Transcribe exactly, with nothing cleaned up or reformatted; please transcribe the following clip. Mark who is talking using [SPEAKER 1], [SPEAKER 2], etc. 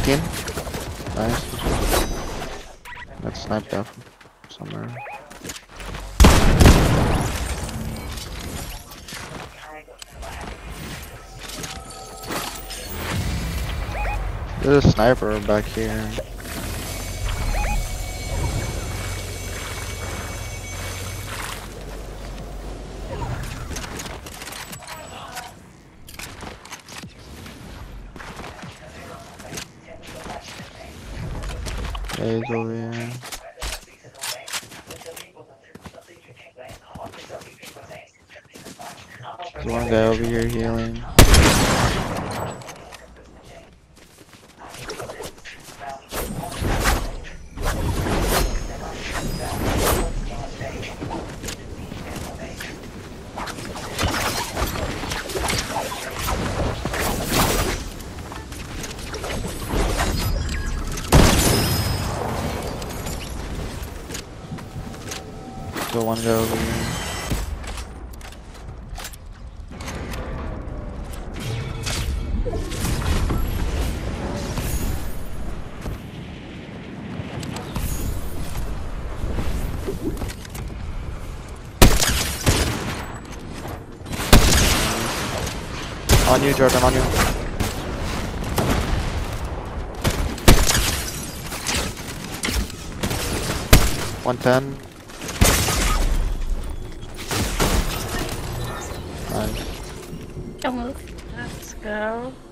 [SPEAKER 1] eighteen. Nice. That sniped out from somewhere. There's a sniper back here. Yeah, he's over here. There's one guy over here healing. Still one guy over here. On you, Jordan, on you. one ten. Nice.
[SPEAKER 2] Don't move. Let's go.